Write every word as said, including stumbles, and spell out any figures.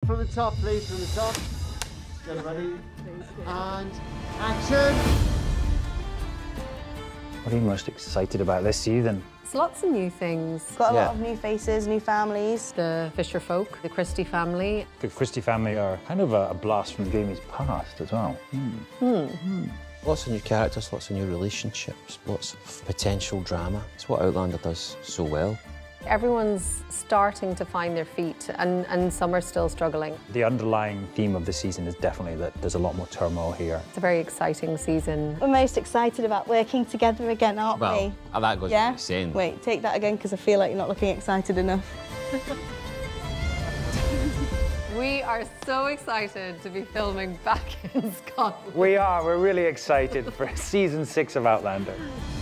From the top, please, from the top. Get ready. And action! What are you most excited about this season? There's lots of new things. Got a Yeah. lot of new faces, new families. The Fisher folk, the Christie family. The Christie family are kind of a, a blast from Jamie's past as well. Mm. Lots of new characters, lots of new relationships, lots of potential drama. It's what Outlander does so well. Everyone's starting to find their feet, and, and some are still struggling. The underlying theme of the season is definitely that there's a lot more turmoil here. It's a very exciting season. We're most excited about working together again, aren't Well, we? that goes Yeah? without saying. Wait, take that again, because I feel like you're not looking excited enough. We are so excited to be filming back in Scotland. We are, we're really excited for season six of Outlander.